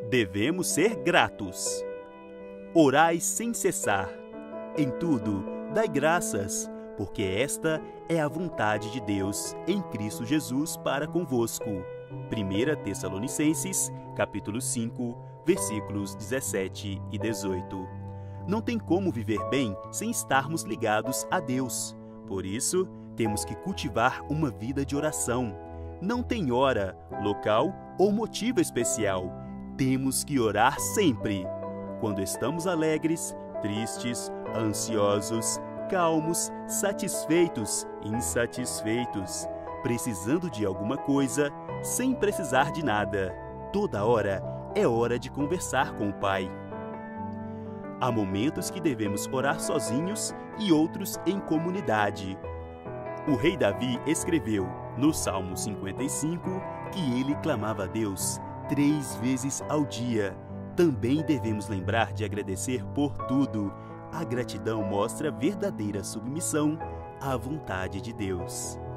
Devemos ser gratos. Orai sem cessar. Em tudo, dai graças, porque esta é a vontade de Deus em Cristo Jesus para convosco. 1 Tessalonicenses, capítulo 5, versículos 17 e 18. Não tem como viver bem sem estarmos ligados a Deus. Por isso, temos que cultivar uma vida de oração. Não tem hora, local ou motivo especial. Temos que orar sempre. Quando estamos alegres, tristes, ansiosos, calmos, satisfeitos, insatisfeitos, precisando de alguma coisa, sem precisar de nada. Toda hora é hora de conversar com o Pai. Há momentos que devemos orar sozinhos e outros em comunidade. O rei Davi escreveu no Salmo 55 que ele clamava a Deus 3 vezes ao dia. Também devemos lembrar de agradecer por tudo. A gratidão mostra verdadeira submissão à vontade de Deus.